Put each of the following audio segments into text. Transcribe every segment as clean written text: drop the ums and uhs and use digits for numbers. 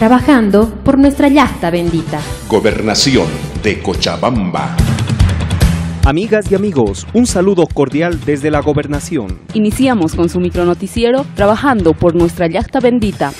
trabajando por nuestra llasta bendita. Gobernación de Cochabamba. Amigas y amigos, un saludo cordial desde la Gobernación. Iniciamos con su micronoticiero trabajando por nuestra llasta bendita.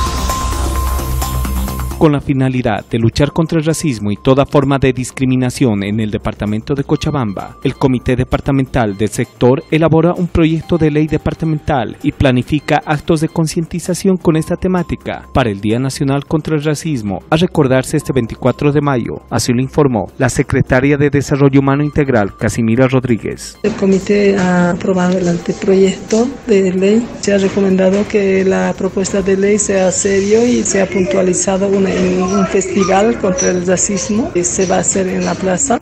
Con la finalidad de luchar contra el racismo y toda forma de discriminación en el departamento de Cochabamba, el Comité Departamental del Sector elabora un proyecto de ley departamental y planifica actos de concientización con esta temática para el Día Nacional contra el Racismo, a recordarse este 24 de mayo, así lo informó la secretaria de Desarrollo Humano Integral, Casimira Rodríguez. El comité ha aprobado el anteproyecto de ley. Se ha recomendado que la propuesta de ley sea serio y sea puntualizado en un festival contra el racismo que se va a hacer en la plaza.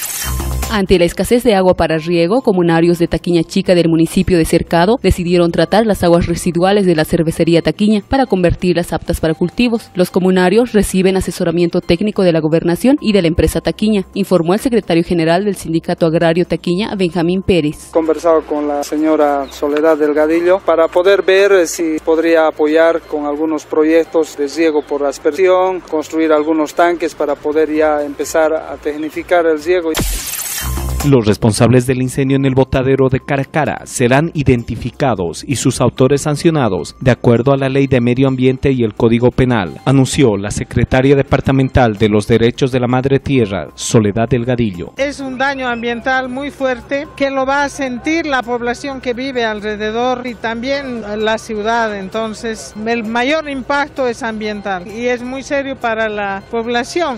Ante la escasez de agua para riego, comunarios de Taquiña Chica del municipio de Cercado decidieron tratar las aguas residuales de la cervecería Taquiña para convertirlas aptas para cultivos. Los comunarios reciben asesoramiento técnico de la Gobernación y de la empresa Taquiña, informó el secretario general del Sindicato Agrario Taquiña, Benjamín Pérez. Conversado con la señora Soledad Delgadillo para poder ver si podría apoyar con algunos proyectos de riego por aspersión, construir algunos tanques para poder ya empezar a tecnificar el riego. Los responsables del incendio en el botadero de Caracara serán identificados y sus autores sancionados de acuerdo a la Ley de Medio Ambiente y el Código Penal, anunció la secretaria departamental de los Derechos de la Madre Tierra, Soledad Delgadillo. Es un daño ambiental muy fuerte que lo va a sentir la población que vive alrededor y también la ciudad, entonces el mayor impacto es ambiental y es muy serio para la población.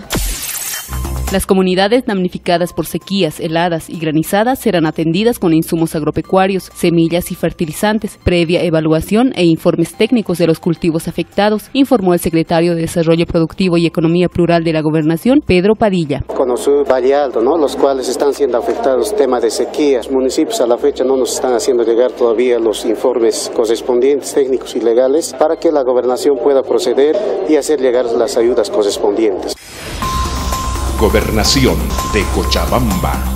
Las comunidades damnificadas por sequías, heladas y granizadas serán atendidas con insumos agropecuarios, semillas y fertilizantes, previa evaluación e informes técnicos de los cultivos afectados, informó el secretario de Desarrollo Productivo y Economía Plural de la Gobernación, Pedro Padilla. Conoció Valle Alto, los cuales están siendo afectados tema de sequías. Municipios a la fecha no nos están haciendo llegar todavía los informes correspondientes, técnicos y legales, para que la Gobernación pueda proceder y hacer llegar las ayudas correspondientes. Gobernación de Cochabamba.